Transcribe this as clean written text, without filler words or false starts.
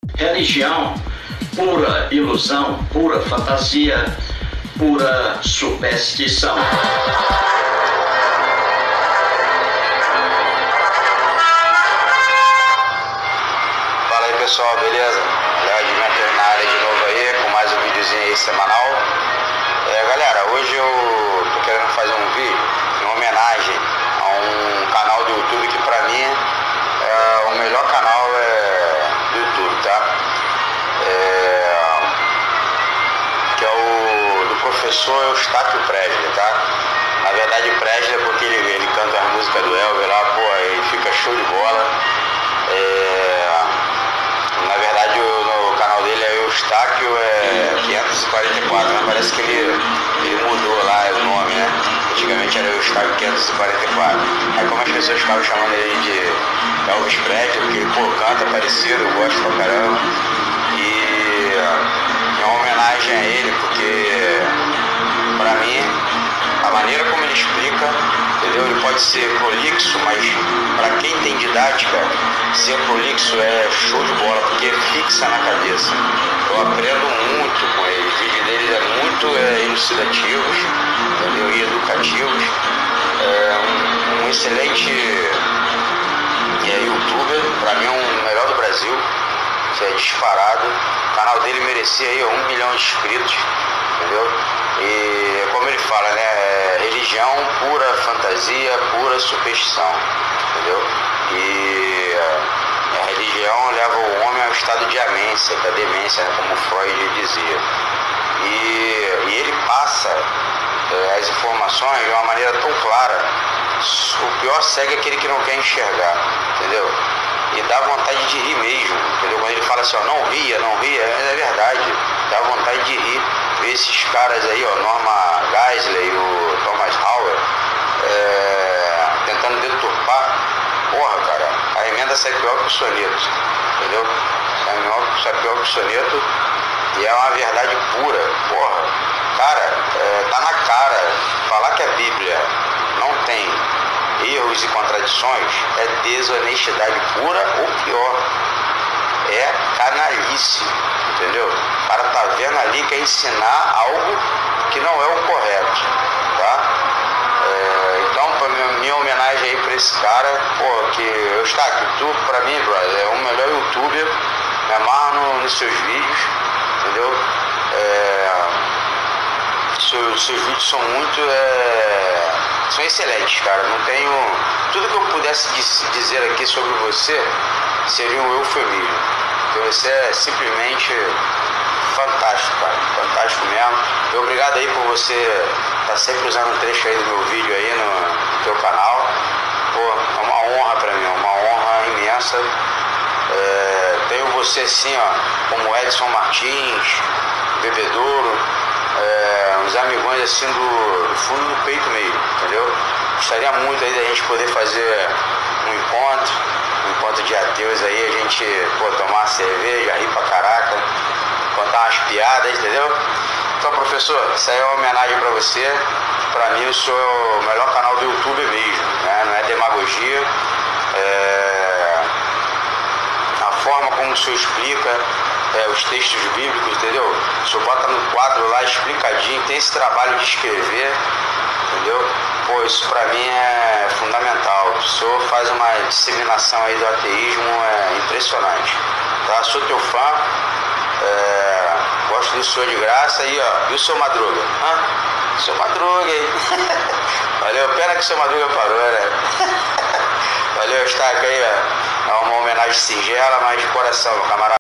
Religião, pura ilusão, pura fantasia, pura superstição. Fala aí pessoal, beleza? Léo Adventure na área de novo aí, com mais um videozinho aí semanal. Galera, hoje eu tô querendo fazer um vídeo em homenagem a um canal do YouTube que pra mim é o melhor canal do YouTube, tá? Que é o do professor Eustáquio Presley, tá? Na verdade Presley é porque ele canta as músicas do Elvis lá, pô, ele fica show de bola. Na verdade no canal dele é Eustáquio 544, mas parece que ele mudou lá o nome, né? Antigamente era Eustáquio 544. Aí como as pessoas ficavam chamando ele de Elvis Presley, porque ele, pô, canta parecido, eu gosto pra caramba. E é uma homenagem a ele, porque pra mim a maneira como ele explica, entendeu? Ele pode ser prolixo, mas para quem tem didática, ser prolixo é show de bola, porque fixa na cabeça. Eu aprendo muito com ele. Os vídeos dele é muito elucidativos, entendeu? E educativos. Um excelente youtuber, para mim é o melhor do Brasil, isso é disparado. O canal dele merecia aí 1 milhão de inscritos, entendeu? E como ele fala, né, religião, pura fantasia, pura superstição, entendeu? E a religião leva o homem ao estado de amência, da demência, né, como Freud dizia. E ele passa as informações de uma maneira tão clara. O pior cego é aquele que não quer enxergar, entendeu? E dá vontade de rir mesmo, entendeu? Quando ele fala assim, ó, não ria, é verdade, dá vontade de rir. Ver esses caras aí, ó, Norma Geisler e o Thomas Howell, tentando deturpar, porra, cara, a emenda sai pior que o soneto, entendeu? Sai pior que o soneto, e é uma verdade pura, porra, cara, tá na cara, falar que a Bíblia não tem erros e contradições é desonestidade pura, ou pior, é canalice, entendeu? O cara tá vendo ali que é ensinar algo que não é o correto, tá? Então, pra minha homenagem aí pra esse cara, pô, que Eustáquio, tu pra mim, brother, é o melhor youtuber, me amarro nos seus vídeos, entendeu? Seus vídeos são muito, são excelentes, cara, não tenho, tudo que eu pudesse dizer aqui sobre você seria um eufemismo, porque você é simplesmente fantástico, cara, fantástico mesmo. E obrigado aí por você estar sempre usando um trecho aí do meu vídeo aí no teu canal. Pô, é uma honra pra mim, uma honra imensa. Tenho você assim, ó, como Edson Martins, Bebedouro, uns amigões assim do fundo do peito mesmo, entendeu? Gostaria muito aí da gente poder fazer um encontro de ateus aí, a gente, pô, tomar uma cerveja, rir pra caraca, contar umas piadas, entendeu? Então, professor, isso aí é uma homenagem pra você. Pra mim, o senhor é o melhor canal do YouTube mesmo, né? Não é demagogia. A forma como o senhor explica os textos bíblicos, entendeu? O senhor bota no quadro lá explicadinho, tem esse trabalho de escrever, entendeu? Pô, isso pra mim é fundamental. O senhor faz uma disseminação aí do ateísmo impressionante, tá? Sou teu fã, gosto do senhor de graça. Aí, ó, e o seu Madruga? Seu Madruga, hein? Valeu, pena que o seu Madruga parou, né? Valeu, Eustáquio aí, ó. É uma homenagem singela, mas de coração, meu camarada.